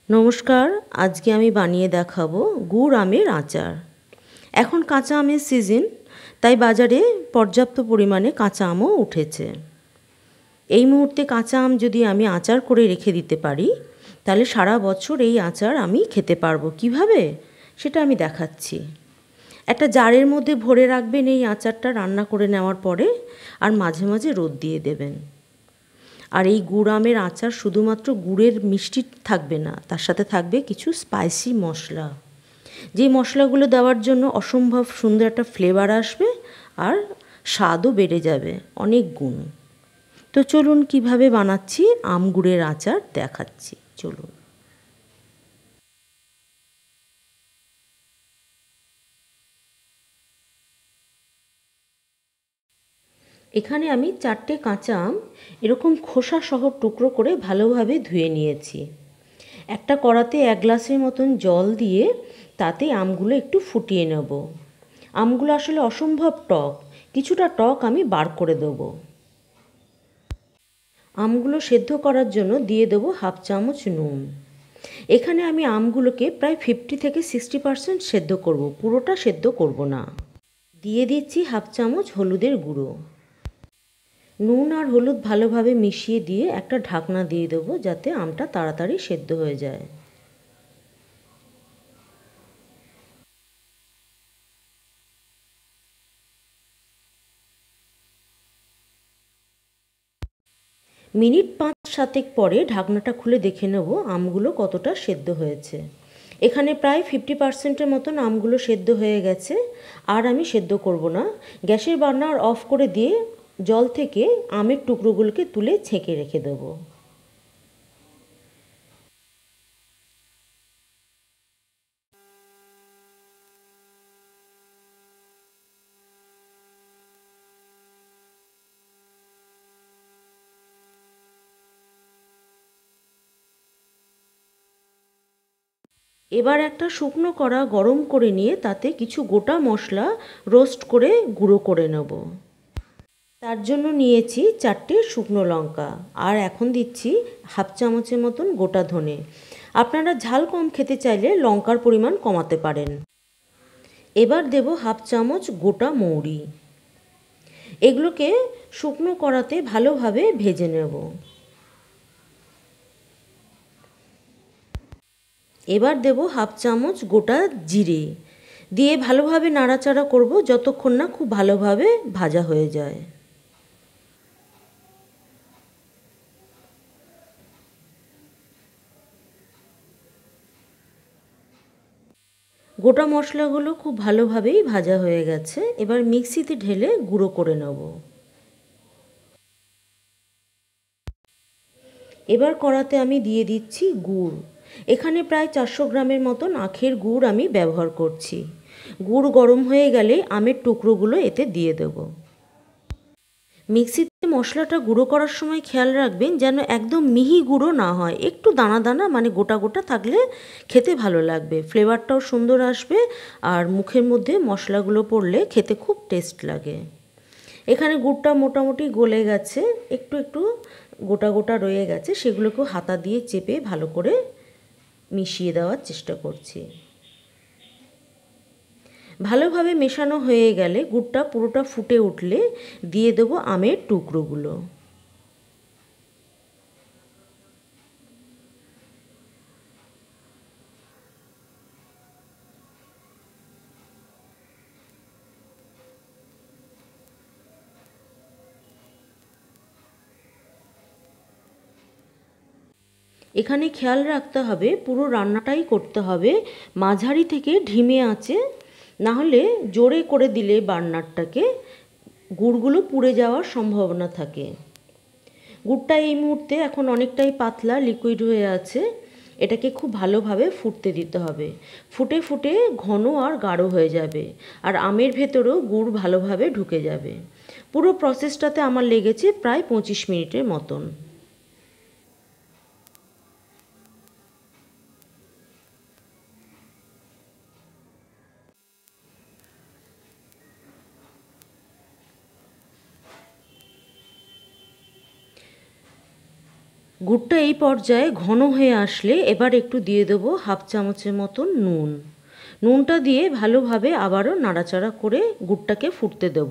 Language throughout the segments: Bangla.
নমস্কার, আজকে আমি বানিয়ে দেখাবো গুড় আমের আচার। এখন কাঁচা আমের সিজন, তাই বাজারে পর্যাপ্ত পরিমাণে কাঁচা আমও উঠেছে। এই মুহূর্তে কাঁচা আম যদি আমি আচার করে রেখে দিতে পারি, তাহলে সারা বছর এই আচার আমি খেতে পারবো। কিভাবে সেটা আমি দেখাচ্ছি। একটা জারের মধ্যে ভরে রাখবেন এই আচারটা রান্না করে নেওয়ার পরে, আর মাঝে মাঝে রোদ দিয়ে দেবেন। আর এই গুড় আমের আচার শুধুমাত্র গুড়ের মিষ্টি থাকবে না, তার সাথে থাকবে কিছু স্পাইসি মশলা, যেই মশলাগুলো দেওয়ার জন্য অসম্ভব সুন্দর একটা ফ্লেভার আসবে আর স্বাদও বেড়ে যাবে অনেক গুণ। তো চলুন কিভাবে বানাচ্ছি আম গুড়ের আচার দেখাচ্ছি, চলুন। এখানে আমি 4টে কাঁচা আম এরকম খোসা সহ টুকরো করে ভালোভাবে ধুয়ে নিয়েছি। একটা কড়াতে 1 গ্লাসের মতন জল দিয়ে তাতে আমগুলো একটু ফুটিয়ে নেব। আমগুলো আসলে অসম্ভব টক, কিছুটা টক আমি বার করে দেবো। আমগুলো সেদ্ধ করার জন্য দিয়ে দেবো 1/2 চামচ নুন। এখানে আমি আমগুলোকে প্রায় 50 থেকে 60% সেদ্ধ করব, পুরোটা সেদ্ধ করব না। দিয়ে দিচ্ছি 1/2 চামচ হলুদের গুঁড়ো। নুন আর হলুদ ভালোভাবে মিশিয়ে দিয়ে একটা ঢাকনা দিয়ে দেবো, যাতে আমটা তাড়াতাড়ি সেদ্ধ হয়ে যায়। মিনিট 5-7 পরে ঢাকনাটা খুলে দেখে নেব আমগুলো কতটা সেদ্ধ হয়েছে। এখানে প্রায় 50%-এর মতন আমগুলো সেদ্ধ হয়ে গেছে। আর আমি সেদ্ধ করব না, গ্যাসের বার্নার অফ করে দিয়ে জল থেকে আমের টুকরোগুলোকে তুলে ছেঁকে রেখে দেবো। এবার একটা শুকনো কড়া গরম করে নিয়ে তাতে কিছু গোটা মশলা রোস্ট করে গুঁড়ো করে নেব। তার জন্য নিয়েছি 4টে শুকনো লঙ্কা, আর এখন দিচ্ছি 1/2 চামচের মতন গোটা ধনে। আপনারা ঝাল কম খেতে চাইলে লঙ্কার পরিমাণ কমাতে পারেন। এবার দেব 1/2 চামচ গোটা মৌরি। এগুলোকে শুকনো কড়াতে ভালোভাবে ভেজে নেব। এবার দেব 1/2 চামচ গোটা জিরে দিয়ে ভালোভাবে নাড়াচাড়া করব যতক্ষণ না খুব ভালোভাবে ভাজা হয়ে যায়। গোটা মশলাগুলো খুব ভালোভাবেই ভাজা হয়ে গেছে। এবার মিক্সিতে ঢেলে গুঁড়ো করে নেব। এবার কড়াতে আমি দিয়ে দিচ্ছি গুড়। এখানে প্রায় 400 গ্রামের মতন আখের গুড় আমি ব্যবহার করছি। গুড় গরম হয়ে গেলে আমের টুকরোগুলো এতে দিয়ে দেব। মিক্সিতে মশলাটা গুঁড়ো করার সময় খেয়াল রাখবেন যেন একদম মিহি গুঁড়ো না হয়, একটু দানা দানা মানে গোটা গোটা থাকলে খেতে ভালো লাগবে, ফ্লেভারটাও সুন্দর আসবে, আর মুখের মধ্যে মশলাগুলো পড়লে খেতে খুব টেস্ট লাগে। এখানে গুড়টা মোটামুটি গলে গেছে, একটু একটু গোটা গোটা রয়ে গেছে, সেগুলোকেও হাতা দিয়ে চেপে ভালো করে মিশিয়ে দেওয়ার চেষ্টা করছি। ভালোভাবে মেশানো হয়ে গেলে গুড়টা পুরোটা ফুটে উঠলে দিয়ে দেবো আমের টুকরোগুলো। এখানে খেয়াল রাখতে হবে পুরো রান্নাটাই করতে হবে মাঝারি থেকে ধিমে আঁচে, নাহলে জোরে করে দিলে বার্নারটাকে গুড়গুলো পুড়ে যাওয়ার সম্ভাবনা থাকে। গুড়টা এই মুহূর্তে এখন অনেকটাই পাতলা লিকুইড হয়ে আছে, এটাকে খুব ভালোভাবে ফুটতে দিতে হবে। ফুটে ফুটে ঘন আর গাঢ় হয়ে যাবে, আর আমের ভেতরেও গুড় ভালোভাবে ঢুকে যাবে। পুরো প্রসেসটাতে আমার লেগেছে প্রায় 25 মিনিটের মতন। গুড়টা এই পর্যায়ে ঘন হয়ে আসলে এবার একটু দিয়ে দেবো হাফ চামচের মতন নুন। নুনটা দিয়ে ভালোভাবে আবারও নাড়াচাড়া করে গুড়টাকে ফুটতে দেব।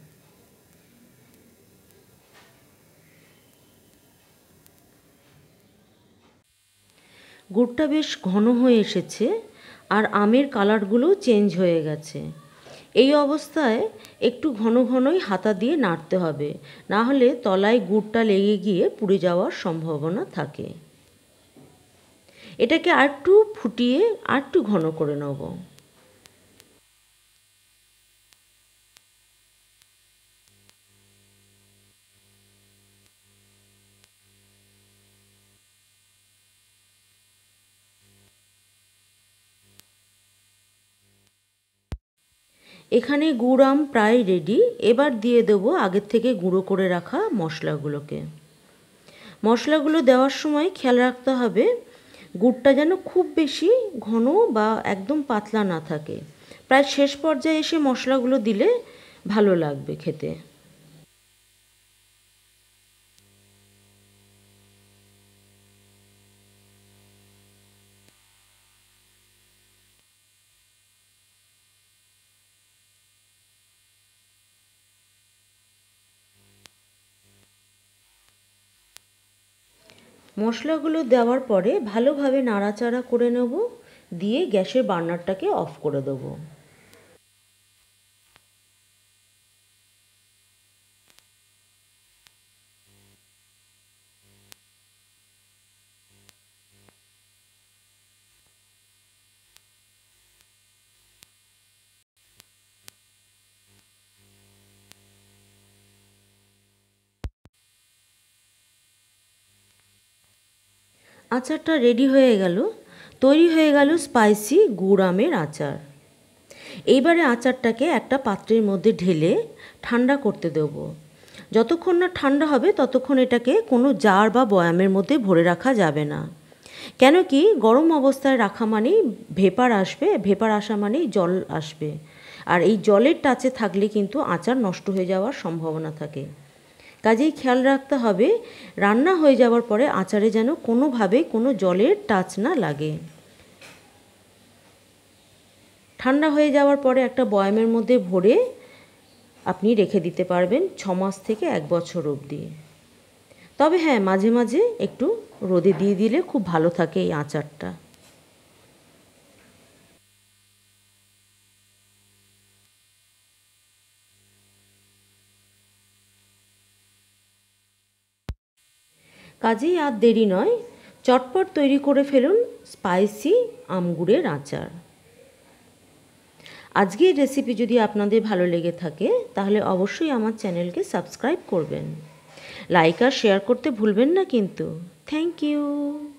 গুড়টা বেশ ঘন হয়ে এসেছে আর আমের কালারগুলো চেঞ্জ হয়ে গেছে। এই অবস্থায় একটু ঘন ঘনই হাতা দিয়ে নাড়তে হবে, না হলে তলায় গুড়টা লেগে গিয়ে পুড়ে যাওয়ার সম্ভাবনা থাকে। এটাকে আরেকটু ফুটিয়ে আরেকটু ঘন করে নেব। এখানে গুড় আম প্রায় রেডি। এবার দিয়ে দেবো আগের থেকে গুঁড়ো করে রাখা মশলাগুলোকে। মশলাগুলো দেওয়ার সময় খেয়াল রাখতে হবে গুড়টা যেন খুব বেশি ঘন বা একদম পাতলা না থাকে। প্রায় শেষ পর্যায়ে এসে মশলাগুলো দিলে ভালো লাগবে খেতে। মশলাগুলো দেওয়ার পরে ভালোভাবে নাড়াচাড়া করে নেব, দিয়ে গ্যাসের বার্নারটাকে অফ করে দেবো। আচারটা রেডি হয়ে গেল। তৈরি হয়ে গেল স্পাইসি গুড় আমের আচার। এইবারে আচারটাকে একটা পাত্রের মধ্যে ঢেলে ঠান্ডা করতে দেবো। যতক্ষণ না ঠান্ডা হবে ততক্ষণ এটাকে কোনো জার বা বয়ামের মধ্যে ভরে রাখা যাবে না। কেন কি গরম অবস্থায় রাখা মানেই ভেপার আসবে, ভেপার আসা মানেই জল আসবে, আর এই জলের টাচে থাকলে কিন্তু আচার নষ্ট হয়ে যাওয়ার সম্ভাবনা থাকে। কাজেই খেয়াল রাখতে হবে রান্না হয়ে যাওয়ার পরে আচারে যেন কোনোভাবে কোনো জলের টাচ না লাগে। ঠান্ডা হয়ে যাওয়ার পরে একটা বয়ামের মধ্যে ভরে আপনি রেখে দিতে পারবেন 6 মাস থেকে 1 বছর অবধি। তবে হ্যাঁ, মাঝে মাঝে একটু রোদে দিয়ে দিলে খুব ভালো থাকে এই আচারটা। কাজেই আর দেরি নয়, চটপট তৈরি করে ফেলুন স্পাইসি আমগুড়ের আচার। আজকের রেসিপি যদি আপনাদের ভালো লেগে থাকে তাহলে অবশ্যই আমার চ্যানেলকে সাবস্ক্রাইব করবেন। লাইক আর শেয়ার করতে ভুলবেন না কিন্তু। Thank you.